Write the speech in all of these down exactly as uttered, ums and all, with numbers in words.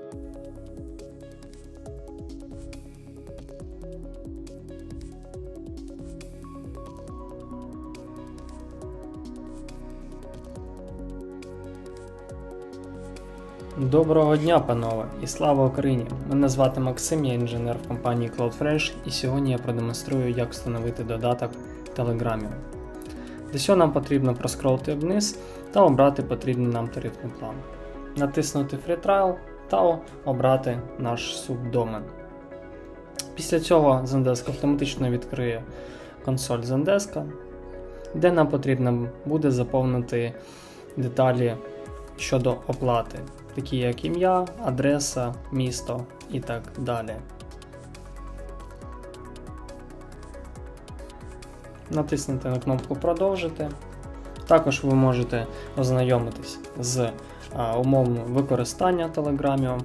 Доброго дня, панове, і слава Україні! Мене звати Максим, я інженер в компанії CloudFresh, і сьогодні я продемонструю, як встановити додаток Telegram. Для цього нам потрібно проскролити вниз та обрати потрібний нам тарифний план. Натиснути Free Trial та обрати наш субдомен. Після цього Zendesk автоматично відкриє консоль Zendesk, де нам потрібно буде заповнити деталі щодо оплати, такі як ім'я, адреса, місто і так далі. Натиснути на кнопку «Продовжити». Також ви можете ознайомитись з а, умовами використання Telegram.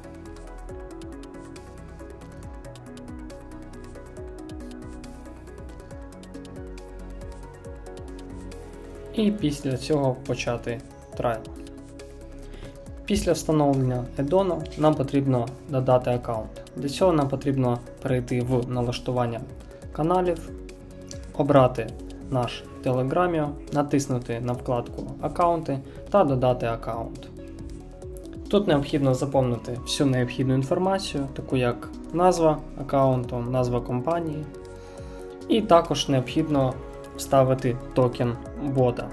І після цього почати трайл. Після встановлення едону нам потрібно додати аккаунт. Для цього нам потрібно перейти в налаштування каналів, обрати наш Telegram, натиснути на вкладку Аккаунти та додати аккаунт. Тут необхідно заповнити всю необхідну інформацію, таку як назва аккаунту, назва компанії, і також необхідно вставити токен бота.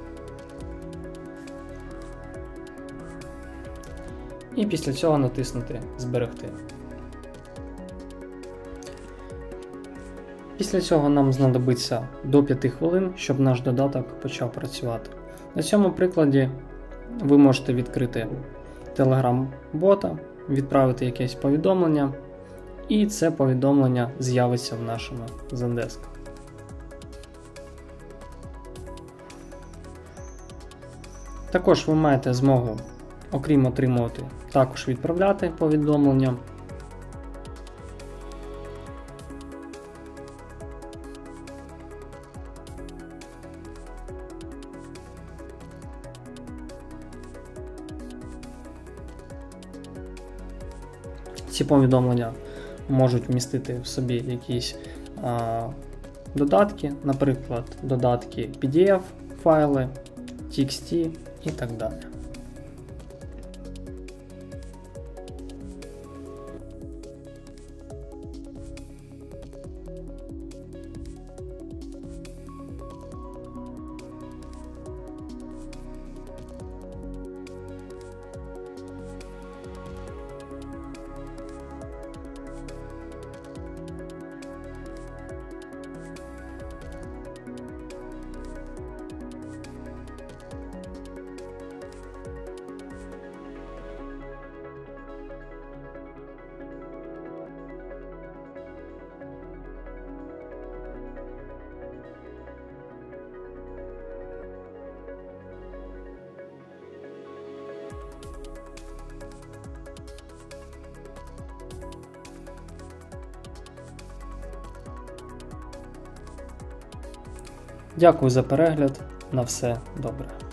І після цього натиснути «Зберегти». Після цього нам знадобиться до п'яти хвилин, щоб наш додаток почав працювати. На цьому прикладі ви можете відкрити Telegram-бота, відправити якесь повідомлення, і це повідомлення з'явиться в нашому Zendesk. Також ви маєте змогу, окрім отримувати, також відправляти повідомлення. Ці повідомлення можуть вмістити в собі якісь а, додатки, наприклад, додатки пі ді еф файли, ті екс ті і так далі. Дякую за перегляд. На все добре.